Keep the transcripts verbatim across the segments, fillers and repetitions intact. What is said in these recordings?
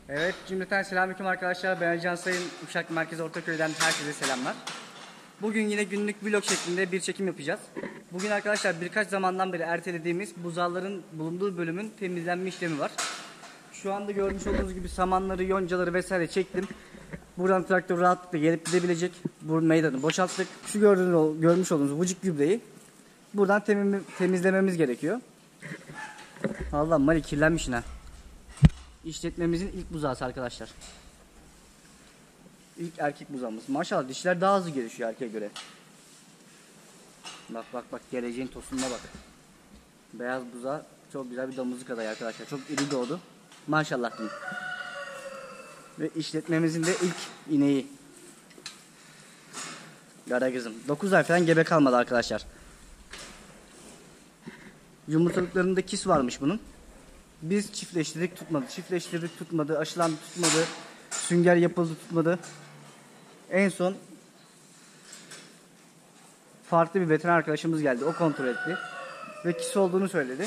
Evet, cümleten selamünaleyküm arkadaşlar. Ben Can Sayın, Uşak Merkez Ortaköy'den herkese selamlar. Bugün yine günlük vlog şeklinde bir çekim yapacağız. Bugün arkadaşlar birkaç zamandan beri ertelediğimiz buzağların bulunduğu bölümün temizlenme işlemi var. Şu anda görmüş olduğunuz gibi samanları, yoncaları vesaire çektim. Buradan traktör rahatlıkla gelip gidebilecek. Bu meydanı boşalttık. Şu gördüğünüz, görmüş olduğunuz vıcık gübreyi buradan temizlememiz gerekiyor. Allah Mali kirlenmiş ha. İşletmemizin ilk buzağısı arkadaşlar. İlk erkek buzağımız. Maşallah dişler daha hızlı gelişiyor erkeğe göre. Bak bak bak, geleceğin tosununa bak. Beyaz buzağı çok güzel bir damızlık adayı arkadaşlar. Çok iri doğdu. Maşallah diyeyim. Ve işletmemizin de ilk ineği. Gara kızım. dokuz ay falan gebe kalmadı arkadaşlar. Yumurtalıklarında kis varmış bunun. Biz çiftleştirdik, tutmadı. Çiftleştirdik, tutmadı. Aşılandı, tutmadı. Sünger yapıldı, tutmadı. En son farklı bir veteriner arkadaşımız geldi. O kontrol etti. Ve kis olduğunu söyledi.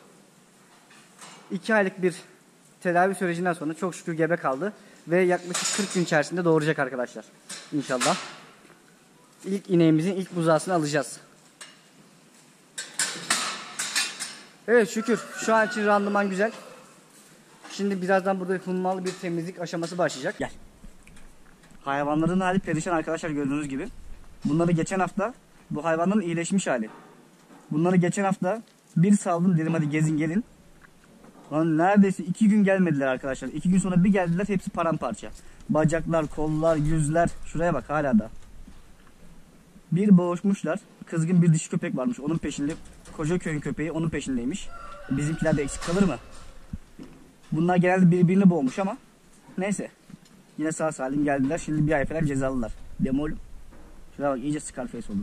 iki aylık bir tedavi sürecinden sonra çok şükür gebe kaldı. Ve yaklaşık kırk gün içerisinde doğuracak arkadaşlar. İnşallah. İlk ineğimizin ilk buzağısını alacağız. Evet şükür. Şu an için randıman güzel. Şimdi birazdan burada hummalı bir temizlik aşaması başlayacak. Gel. Hayvanların hali perişan arkadaşlar, gördüğünüz gibi. Bunları geçen hafta, bu hayvanların iyileşmiş hali. Bunları geçen hafta bir saldım, dedim hadi gezin gelin. Lan neredeyse iki gün gelmediler arkadaşlar. İki gün sonra bir geldiler, hepsi paramparça. Bacaklar, kollar, yüzler. Şuraya bak hala da. Bir boğuşmuşlar. Kızgın bir dişi köpek varmış. Onun peşinde. Koca köyün köpeği onun peşindeymiş. Bizimkiler de eksik kalır mı? Bunlar genelde birbirini boğmuş ama neyse. Yine sağ salim geldiler. Şimdi bir ay falan cezalılar. Demol. Şuraya bak, iyice Scarface oldu.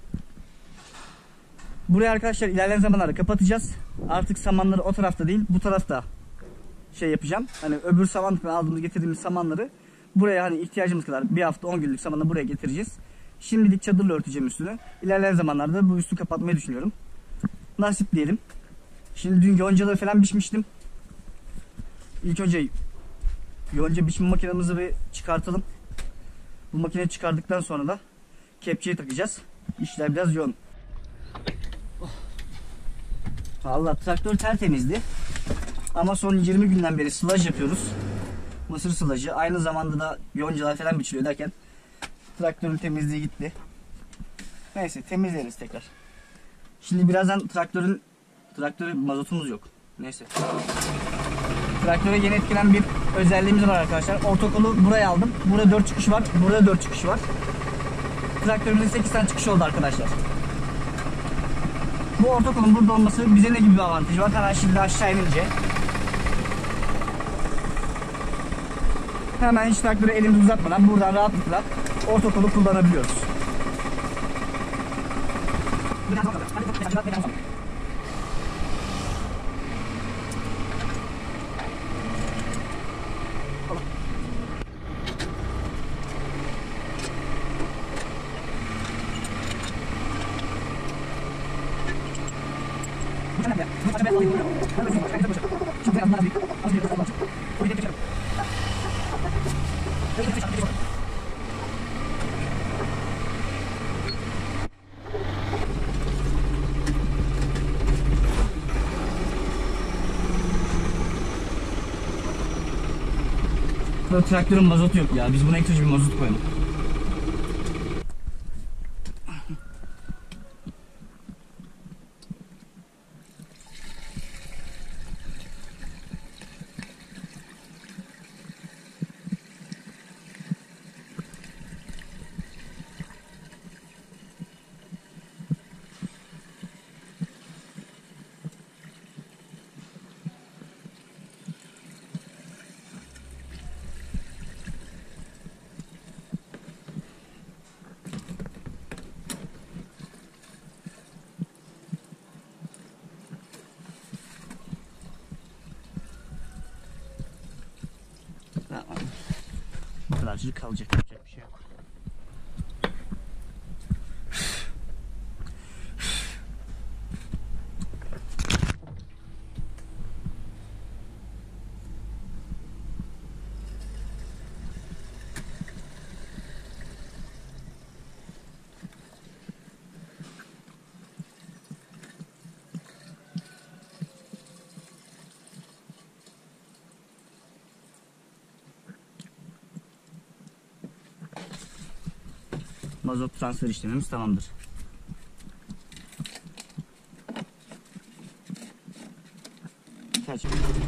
Burayı arkadaşlar ilerleyen zamanlarda kapatacağız. Artık samanları o tarafta değil, bu tarafta şey yapacağım. Hani öbür samanlıktan aldığımız, getirdiğimiz samanları buraya, hani ihtiyacımız kadar bir hafta on günlük samanı buraya getireceğiz. Şimdilik çadırla örteceğim üstünü. İlerleyen zamanlarda bu üstü kapatmayı düşünüyorum. Nasip diyelim. Şimdi dün yoncaları falan biçmiştim. İlk önce yonca biçme makinemizi bir çıkartalım. Bu makineyi çıkardıktan sonra da kepçeyi takacağız. İşler biraz yoğun. Allah, traktör tertemizdi. Ama son yirmi günden beri sılaj yapıyoruz. Mısır sılajı. Aynı zamanda da yoncalar falan biçiliyor derken traktörün temizliği gitti. Neyse, temizleriz tekrar. Şimdi birazdan traktörün traktörün mazotumuz yok. Neyse. Traktöre yeni etkilenen bir özelliğimiz var arkadaşlar. Ortakolu buraya aldım. Burada dört çıkış var. Burada dört çıkış var. Traktörümüzün sekiz tane çıkışı oldu arkadaşlar. Bu ortakolun burada olması bize ne gibi bir avantajı var? Hemen şimdi aşağı inince hemen hiç traktöre elimizi uzatmadan buradan rahatlıkla ortakolu kullanabiliyoruz. Traktörün mazotu yok ya. Biz buna ekstra bir mazot koyalım. Bu kadarcık kalacak, yapacak bir şey yok. Mazot transfer işlemimiz tamamdır. Kaç.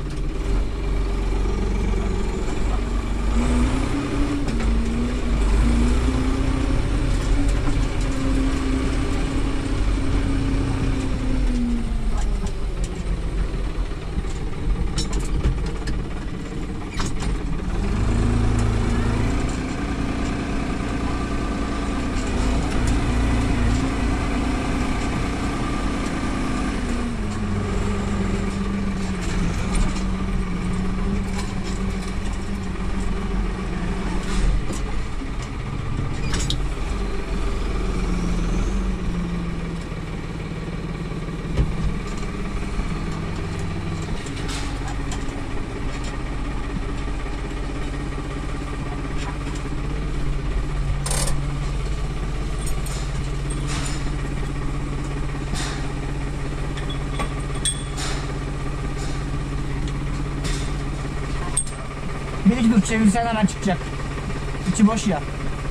Bir iki dur çevirsen hemen çıkacak. İçi boş ya.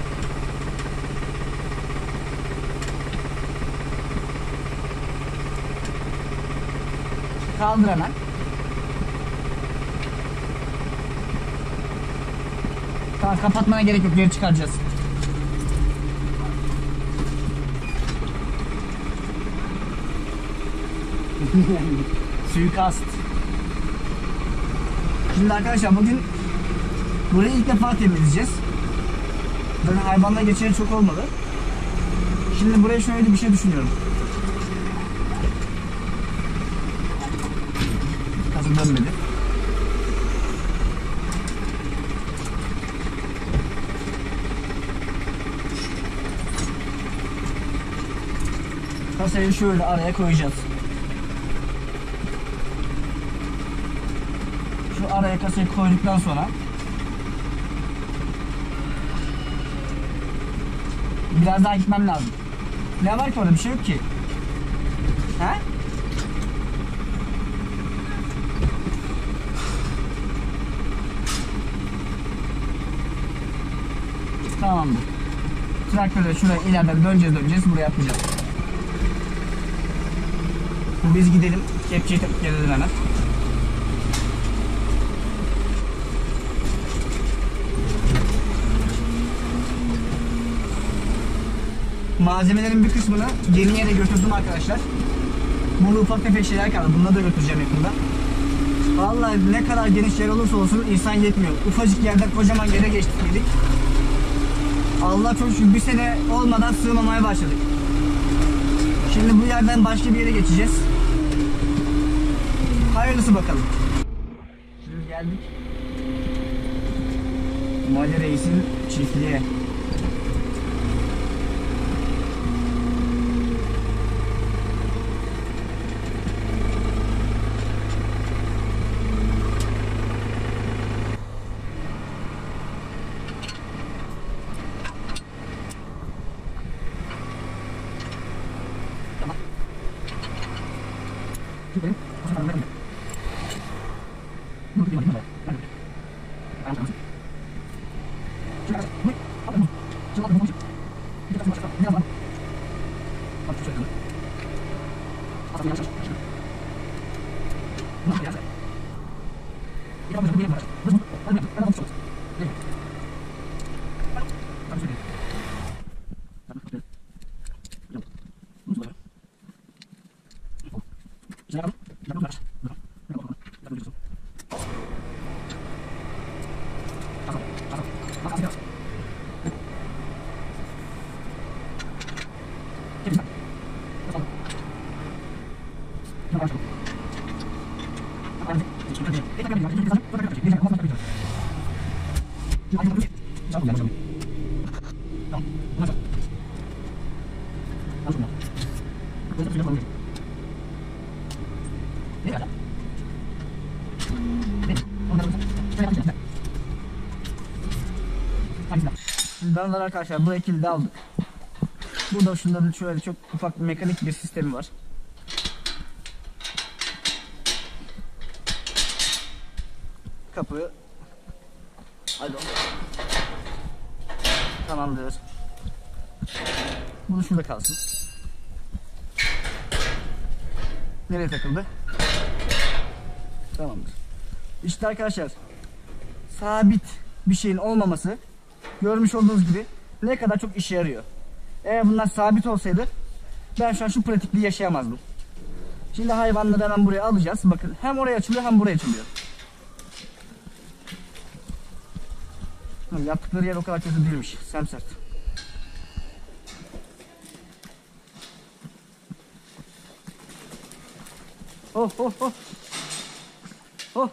Kaldır hemen. Tamam, kapatmana gerek yok, geri çıkaracağız. Suikast. Şimdi arkadaşlar bugün burayı ilk defa temizleyeceğiz. Böyle hayvanla geçen çok olmadı. Şimdi buraya şöyle bir şey düşünüyorum. Kasa dönmedi. Kasayı şöyle araya koyacağız. Şu araya kasayı koyduktan sonra biraz daha gitmem lazım. Ne var ki orada? Bir şey yok ki. He? Tamamdır. Traktörle şuraya ileriden döneceğiz döneceğiz. Buraya yapacağız. Biz gidelim. Kepçeyi takıp gelelim hemen. Malzemelerin bir kısmını yeni yere götürdüm arkadaşlar. Burada ufak tefek şeyler kaldı. Bunları da götüreceğim yakında. Vallahi ne kadar geniş yer olursa olsun insan yetmiyor. Ufacık yerden kocaman yere geçtik dedik. Allah çok şükür bir sene olmadan sığmamaya başladık. Şimdi bu yerden başka bir yere geçeceğiz. Hayırlısı bakalım. Şimdi geldik Mali Reis'in çiftliğe. Danalar arkadaşlar bu ekilde aldık. Burada şunların şöyle çok ufak bir mekanik bir sistemi var. Kapı. Hadi. Tamamdır. Bunu şurada kalsın. Nereye takıldı? Tamamdır. İşte arkadaşlar, sabit bir şeyin olmaması görmüş olduğunuz gibi ne kadar çok işe yarıyor. Eğer bunlar sabit olsaydı ben şu an şu pratikliği yaşayamazdım. Şimdi hayvanları hemen buraya alacağız. Bakın hem oraya açılıyor hem buraya açılıyor. Yaptıkları yer o kadar kötü değilmiş. Semsert. Oh oh oh. Oh.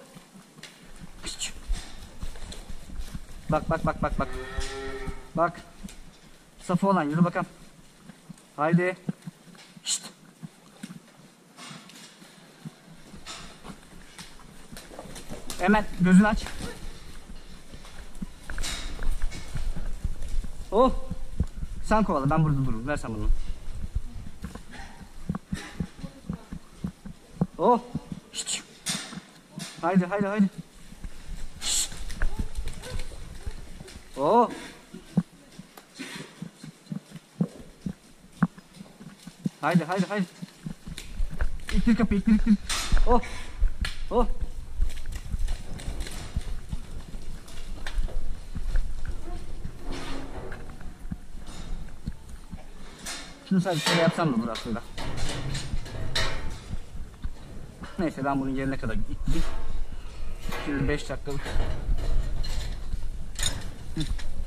Bak bak bak bak bak. Bak. Safı olan yürü bakalım. Haydi. Şşt. Hemen gözünü aç. Oh. Sen kovala, ben burada dururum. Ver sen bunu. Oh. Şşt. Haydi haydi haydi. Şşt. Oh. Haydi haydi haydi. İttir kapıyı, ittir ittir. Oh. Oh. Şunu sadece şöyle yapsam da olur aslında. Neyse, ben bunun yerine kadar gittim. Şimdi beş dakikalık. Hı.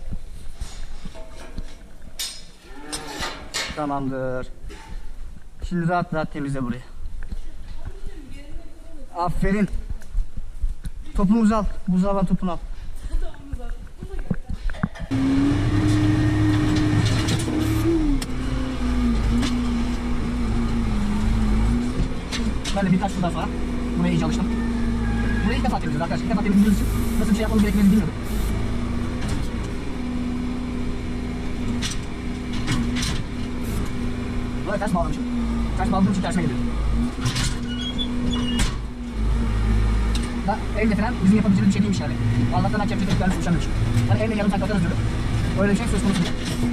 Tamamdır. Şimdi rahat rahat temizle burayı. Aferin. Topunuzu al. Buzdağından topunu al. Ben de birkaç turdan sonra buraya iyice alıştım. Burayı ilk defa temizliyoruz arkadaşlar. İlk defa temizlediğimiz için nasıl bir şey yapmamız gerektiğini bilmiyordum. Buraya ters bağlamışım. Ters bağladığım için tersime geliyor. Da elle falan bizim yapabileceğimiz bir şey değilmiş yani. Allah'tan hakem çekip ben üşenmemişim. Yani elle yarım saat bakarız diyorum. Öyle bir şey söz konusu değil.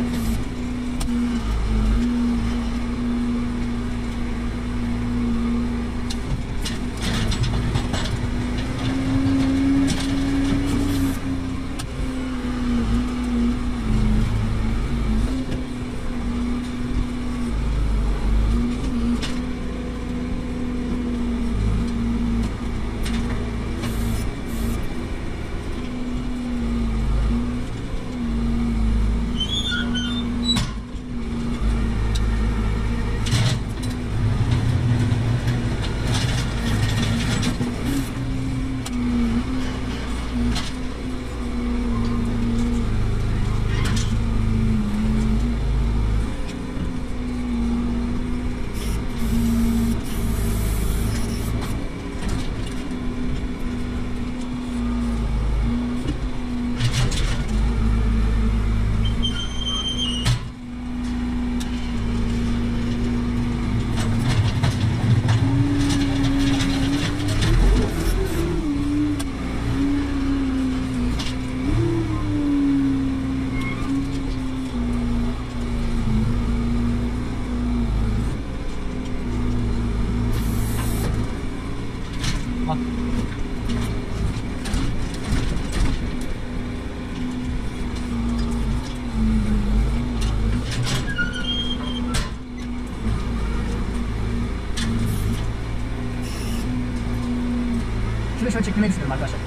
Bak. Şunu şöyle çektirmeyi düşünüyorum arkadaşlar.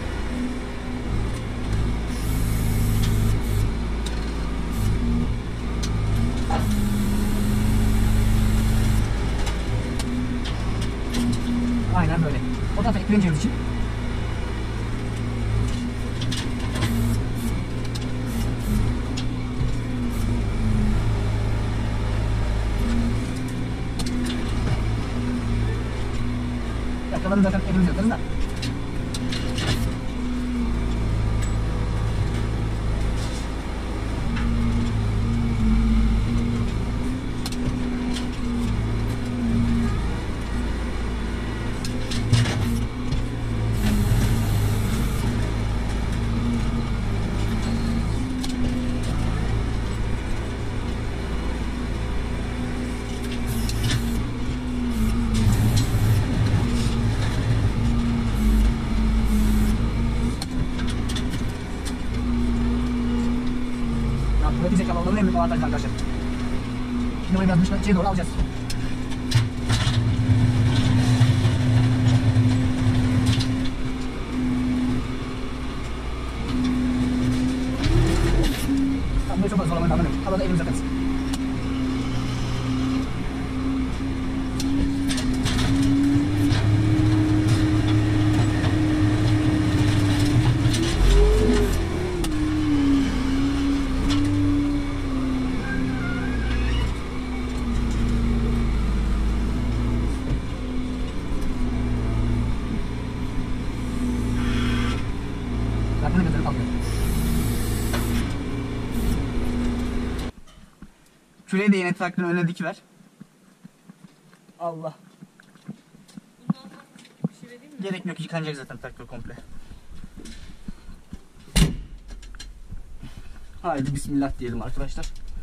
Aynen böyle. O tarafa eklemeyeceğimiz için. Yakalarını zaten elimiz yakarız da. Burada bir zekalı olmanın en büyük avantajı arkadaşlar. Şimdi burayı biraz dışına, içeri doğru alacağız. Tamam, burayı çok fazla zorlamayın, anlamıyorum. Havada elimizi atarız. Zaten gözleri kalkıyor. Küreği de yine traktörün önüne dikiver. Allah. Gerek yok, yıkanacak zaten traktör komple. Haydi bismillah diyelim arkadaşlar.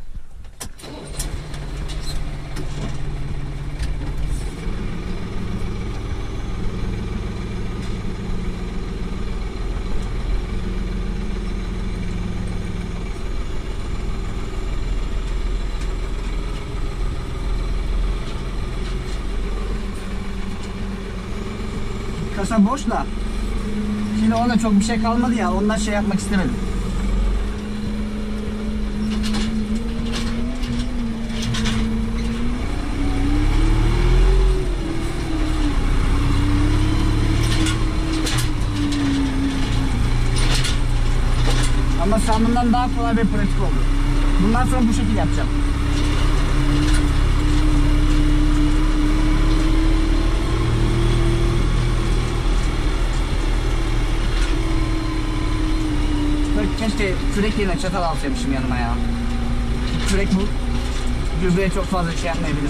Kasa boş da. Şimdi onda çok bir şey kalmadı ya, ondan şey yapmak istemedim. Ama sandığımdan daha kolay ve pratik oldu. Bundan sonra bu şekilde yapacağım. Keşke kürek yerine çatal alsaymışım yanıma ya. Kürek bu. Gübreye çok fazla şey yapmayabilir.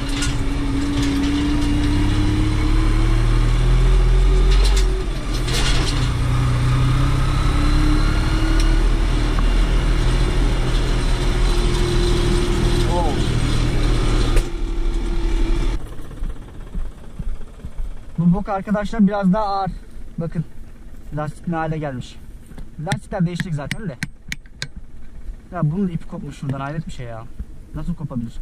Oo. Bu bok arkadaşlar biraz daha ağır. Bakın. Lastik ne hale gelmiş. Lastikler değişecek zaten de. Ya bunun da ipi kopmuş şuradan, hayret bir şey ya. Nasıl kopabilir?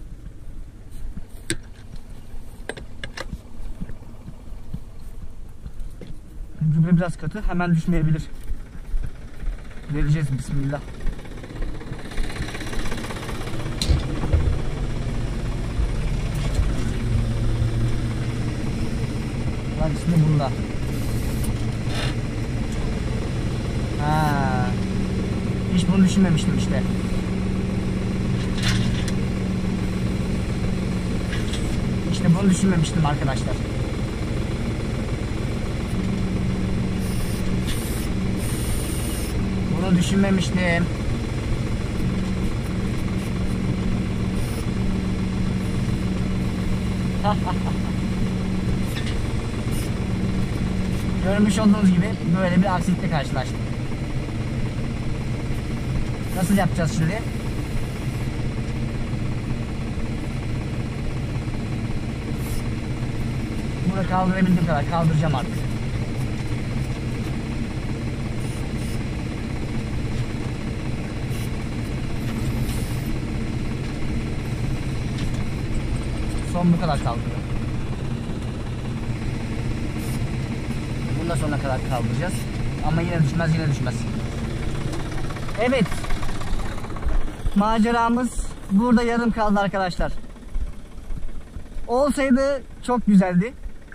Gübre biraz katı, hemen düşmeyebilir. Vereceğiz bismillah. Lan ismi bunda. Ha. Hiç bunu düşünmemiştim işte. İşte bunu düşünmemiştim arkadaşlar. Bunu düşünmemiştim. Görmüş olduğunuz gibi böyle bir aksilikle karşılaştık. Nasıl yapacağız şimdi? Bunu kaldırabildiğim kadar kaldıracağım artık. Son bu kadar kaldırıyor. Bunu da sonuna kadar kaldıracağız. Ama yine düşmez, yine düşmez. Evet. Maceramız burada yarım kaldı arkadaşlar. Olsaydı çok güzeldi.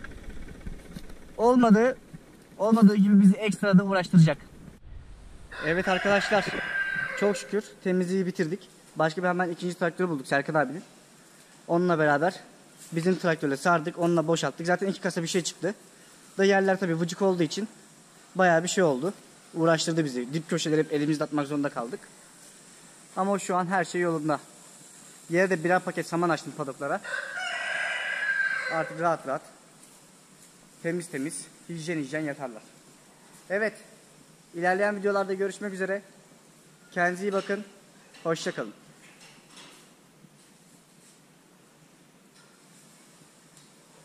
Olmadı. Olmadığı gibi bizi ekstra da uğraştıracak. Evet arkadaşlar. Çok şükür temizliği bitirdik. Başka bir hemen ikinci traktörü bulduk Serkan abinin. Onunla beraber bizim traktörle sardık. Onunla boşalttık. Zaten iki kasa bir şey çıktı. Da yerler tabii vıcık olduğu için bayağı bir şey oldu. Uğraştırdı bizi. Dip köşeleri hep elimizle atmak zorunda kaldık. Ama şu an her şey yolunda. Yere de birer paket saman açtım padoklara. Artık rahat rahat, temiz temiz, hijyen hijyen yatarlar. Evet, ilerleyen videolarda görüşmek üzere. Kendinize iyi bakın. Hoşça kalın.